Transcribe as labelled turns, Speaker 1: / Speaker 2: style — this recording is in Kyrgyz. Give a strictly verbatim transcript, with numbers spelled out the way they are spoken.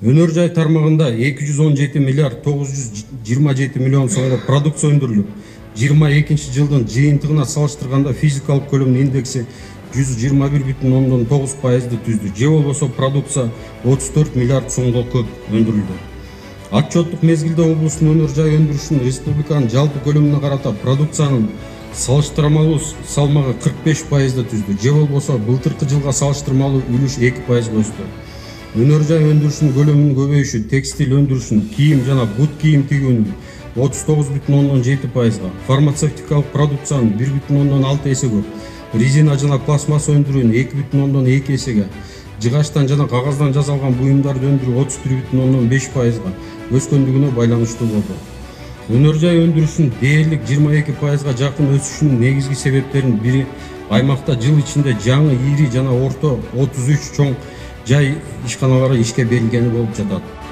Speaker 1: Өнөр жай тармагында эки жүз он жети миллиард тогуз жүз жыйырма жети миллион сомго продукция өндүрүлүп, жыйырма экинчи жылдын жыйынтыгына салыштырганда физикалык көлөм индекси жүз жыйырма бир бүтүн ондон тогуз пайызды түздү. Же болбосо продукция отуз төрт миллиард сомго көп өндүрүлдү. Отчеттук мезгилде облустун өнөр жай өндүрүшүнүн республиканын жалпы көлөмүнө карата продукциянын салыштырмалуу салмагы кырк беш пайызды түздү. Же болбосо былтыркы жылга салыштырмалуу үлүш эки пайызга өстү. Өнөр жай өндүрүшүнүн көлөмүнүн көбөйүшү текстиль өндүрүшүнүн, кийим жана бут кийим тигүүнүн отуз тогуз бүтүн ондон жети пайызга, фармацевтикалык продукциянын бир бүтүн ондон алты эсе көп, резина жана пластмасса өндүрүүнүн эки бүтүн ондон эки эсеге, жыгачтан жана кагаздан жасалган буюмдарды өндүрүү отуз бир бүтүн ондон беш пайызга өскөндүгүнө байланыштуу болду. Өнөр жай өндүрүшүнүн дээрлик жыйырма эки пайызга жакын өсүшүнүн негизги себептеринин бири аймакта жыл ичинде жаңы ири жана орто отуз үч чоң жай ишканалары ишке берилгени болуп жатат.